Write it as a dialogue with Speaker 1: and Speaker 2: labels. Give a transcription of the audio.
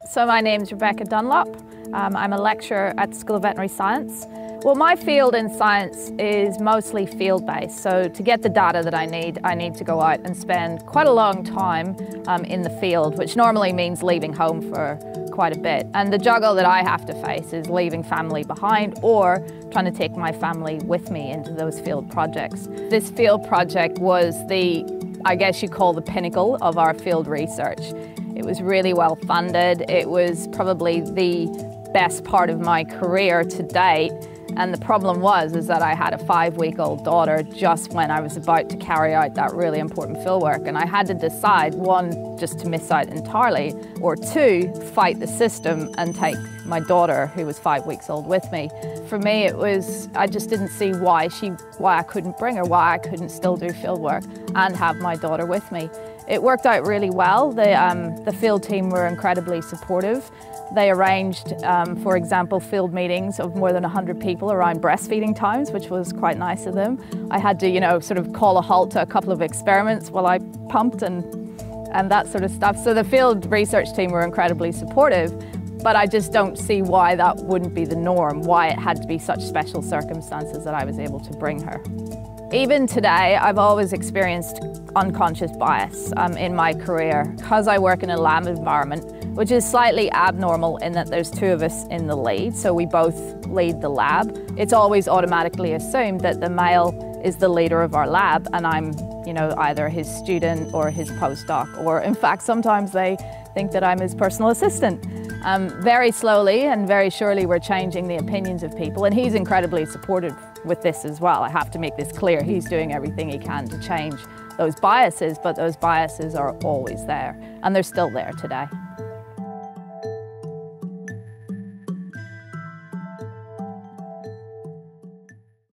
Speaker 1: So my name's Rebecca Dunlop. I'm a lecturer at the School of Veterinary Science. Well, my field in science is mostly field-based, so to get the data that I need to go out and spend quite a long time in the field, which normally means leaving home for quite a bit. And the juggle that I have to face is leaving family behind or trying to take my family with me into those field projects. This field project was I guess you call the pinnacle of our field research. It was really well funded. It was probably the best part of my career to date. And the problem is that I had a 5-week-old daughter just when I was about to carry out that really important field work. And I had to decide, one, just to miss out entirely, or two, fight the system and take my daughter, who was 5 weeks old, with me. For me, I just didn't see why I couldn't bring her, why I couldn't still do field work and have my daughter with me. It worked out really well. The field team were incredibly supportive. They arranged, for example, field meetings of more than 100 people around breastfeeding times, which was quite nice of them. I had to, sort of call a halt to a couple of experiments while I pumped and that sort of stuff. So the field research team were incredibly supportive, but I just don't see why that wouldn't be the norm, why it had to be such special circumstances that I was able to bring her. Even today, I've always experienced unconscious bias in my career because I work in a lab environment, which is slightly abnormal in that there's two of us in the lead, so we both lead the lab. It's always automatically assumed that the male is the leader of our lab and I'm, either his student or his postdoc, or in fact, sometimes they think that I'm his personal assistant. Very slowly and very surely we're changing the opinions of people, and he's incredibly supportive with this as well. I have to make this clear. He's doing everything he can to change those biases, but those biases are always there, and they're still there today.